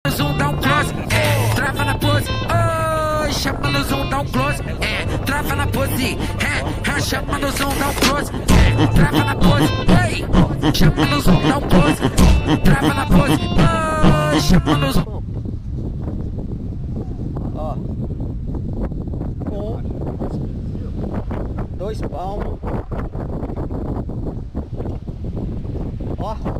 zoom, dá um close, trava na pose, oi, chama no zoom, dá um close, trava na pose, chama no zoom, dá um close, trava na pose, oi, chama no zoom, dá um close, trava na pose, oi, chama no zoom. Ó, 2 palmos, ó.